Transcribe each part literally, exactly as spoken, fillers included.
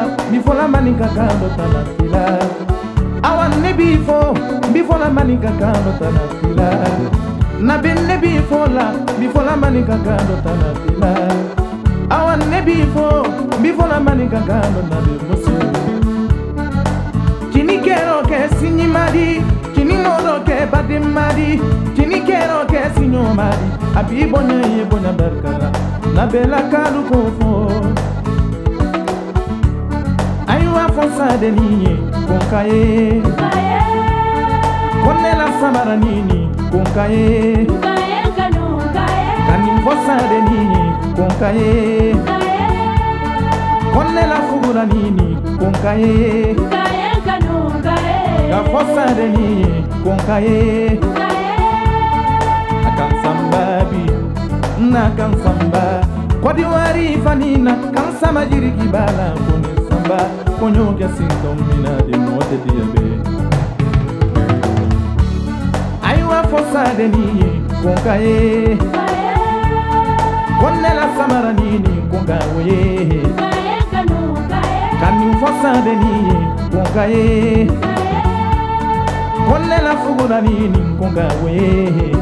before la manika kando tanafila. Awan ne before, before la manika kando tanafila. Na ben ne before la, before la manika kando tanafila. Awan ne before, before la manika kando na be musu. Kini kero ke sinyi madi, kini modo ke badi madi, kini kero ke sinyo madi. Abi bonya ye bonya berkala, na bela kalu kofo. Aywa fonsa de nini, konkaye. Konne la samara nini, konkaye. Kanim fonsa de nini, konkaye. Konne la fugura nini, konkaye. Ga fonsa de nini, konkaye. Akan sambabi, na kan samba. Kwadi wari fanina, kan sama jiri kibala kone samba. Konyo kya sintom mina de mote diabe. Aywa fosa de ni, konkaye. Konne la samara nini, konkaye. Kani fosa de ni, konkaye. Konne la fugura nini, konkaye.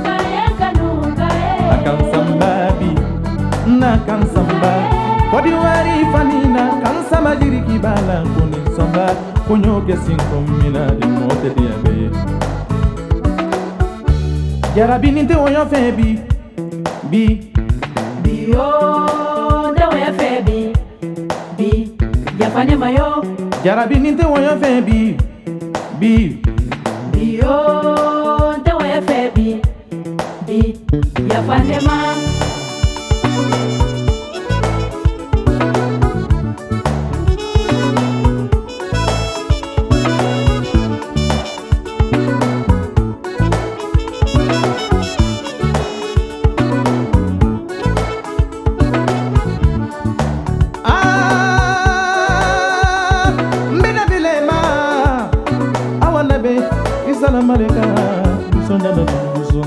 Akan sambabi, na kan samba. Kodi wari fanina, kan sama jiri kibala kone samba. Konyo ke sinkom mina de mote diabe. Jarabi ninte oyo febi, bi. Bi o, de oyo febi, bi. Yafane mayo. Jarabi ninte oyo febi, bi. Bi o, de oyo febi, bi. Yafane ma. Salam alaikum, bisonda na buzo.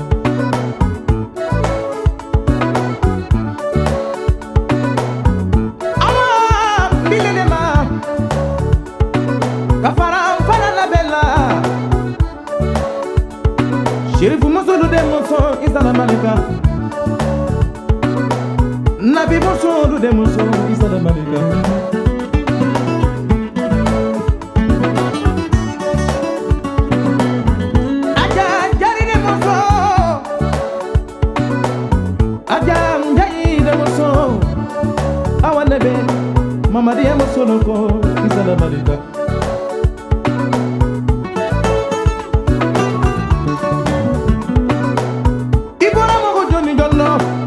Awa bilele ma, kafara fana la bella. Sherifu musulu de muso, salam alaikum. Nabi musulu de muso, salam alaikum. Mama dia mosoloko isala malika. Ibora mogo joni jonno.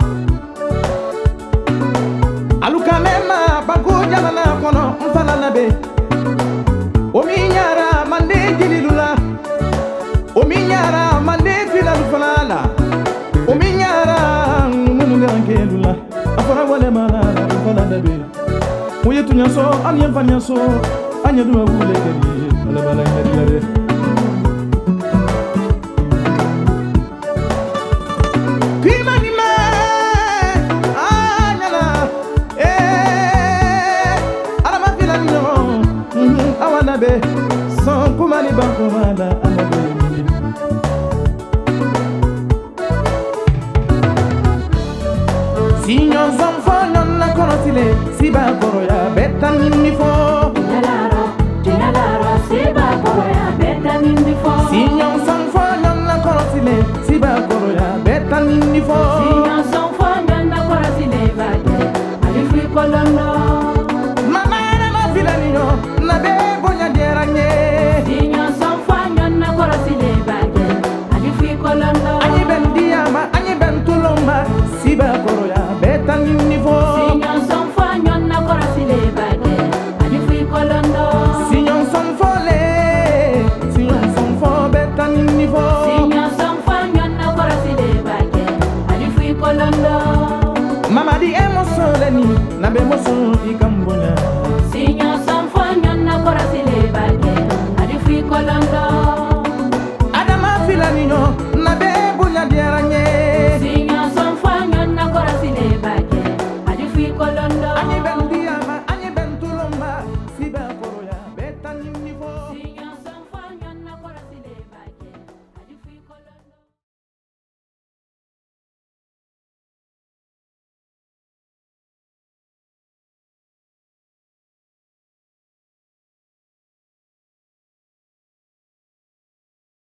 Aluka mema bago jala na kono mfala nabe. Omi nyara mande jililula. Omi nyara mande filalu falala. Omi nyara munu ngerangelula. Afara wale malala mfala nabe. Oye tu nyaso, anye fa nyaso, anye duma wule kedi, ala bala kedi lade. Kima ni me, anyala, eh, ala ma fila nyo, awana be, son kumani banko mala, ala be mili. Sinyon zanfo non na konosile, siba koroya beta nini fo. Jinalaro, jinalaro, siba koroya beta nini fo. Sinyon zanfo non na konosile, siba koroya beta nini fo. Sinyon zanfo non na konosile, bate, alifi kolondo. Mama na ma filani yo, na be bonya deranye. Sinyon zanfo non na konosile, bate, alifi kolondo. Anyi ben diama, anyi ben tuloma, siba koroya beta nini fo. Sinyon zanfo non na konosile, bate, alifi kolondo. Sinyon zanfo le, sinyon zanfo beta nini fo. Sinyon zanfo non na konosile, bate, alifi kolondo. Mama di emotion leni, na be emotion ika.